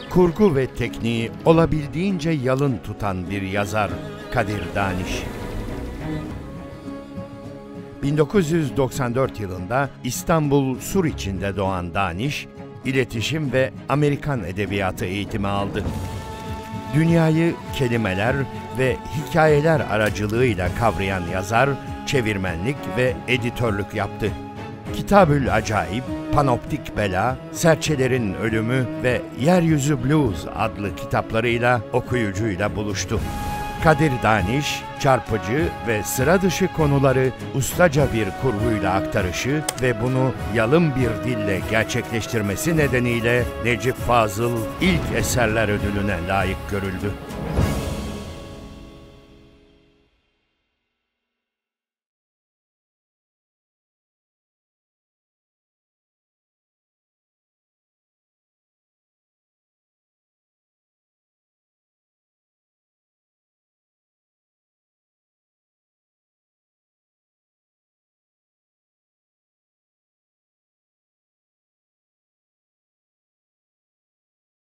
Kurgu ve tekniği olabildiğince yalın tutan bir yazar Kadir Daniş. 1994 yılında İstanbul Suriçi'nde doğan Daniş, iletişim ve Amerikan edebiyatı eğitimi aldı. Dünyayı kelimeler ve hikayeler aracılığıyla kavrayan yazar, çevirmenlik ve editörlük yaptı. Kitabül Acayip, Panoptik Bela, Serçelerin Ölümü ve Yeryüzü Blues adlı kitaplarıyla okuyucuyla buluştu. Kadir Daniş, çarpıcı ve sıra dışı konuları ustaca bir kurguyla aktarışı ve bunu yalın bir dille gerçekleştirmesi nedeniyle Necip Fazıl İlk Eserler Ödülü'ne layık görüldü.